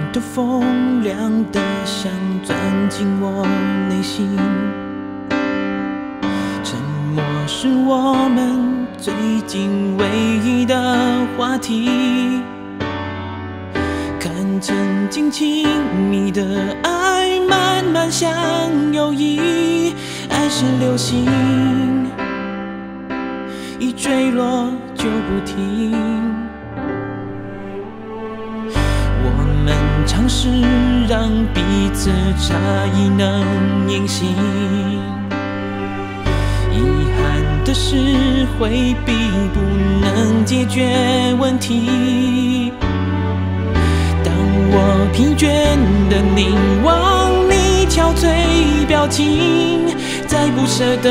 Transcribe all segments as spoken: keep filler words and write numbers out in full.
的风凉得想钻进我内心，沉默是我们最近唯一的话题。看曾经亲密的爱慢慢像友谊，爱是流星，一坠落就不停。我们尝试让彼此差异能隐形，遗憾的是回避不能解决问题。当我疲倦地凝望你憔悴表情，再不舍得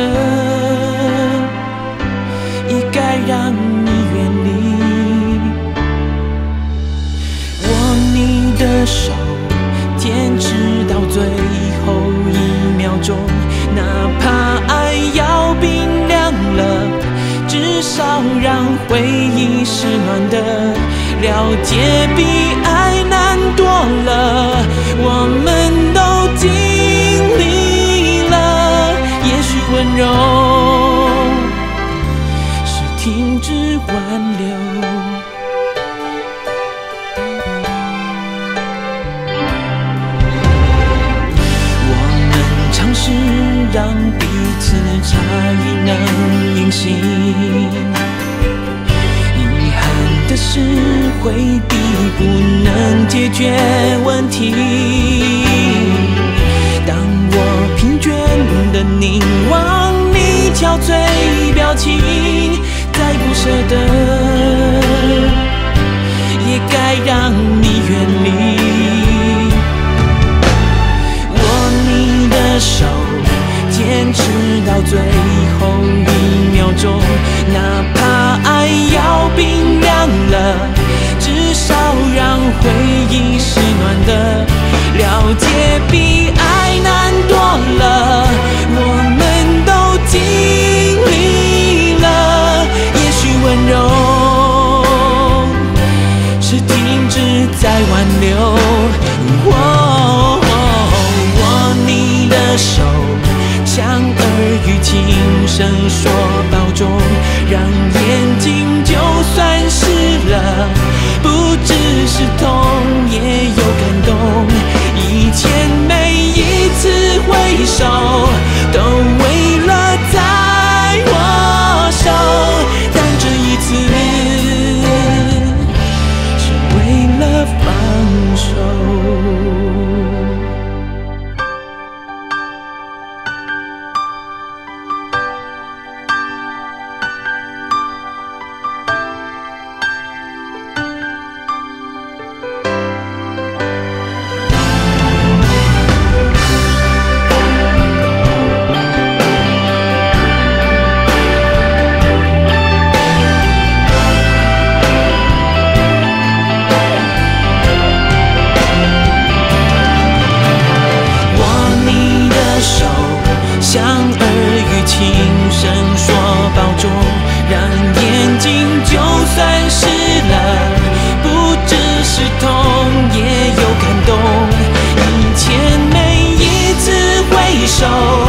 也该让你远离。握你的手，坚持到最后一秒钟，哪怕爱要冰凉了，至少让回忆是暖的。了解比爱难多了，我们都经历了。也许温柔是停止挽留，我们尝试让彼此差异能隐形，遗憾的是回避不能解决问题。当我疲倦地凝望你憔悴表情，再不舍得也该让你远离。握你的手，坚持到最后一秒钟，哪怕爱要冰凉了，至少让回忆是暖的。了解比爱难多了，我们都经历了。也许温柔是停止在挽留。哦哦、握你的手，像耳语轻声说保重，让眼睛就算湿了，不只是痛也有感动。以前每一次挥手，都为了在握手，但这一次是为了放手。像耳语轻声说保重，让眼睛就算湿了，不只是痛也有感动。以前每一次挥手，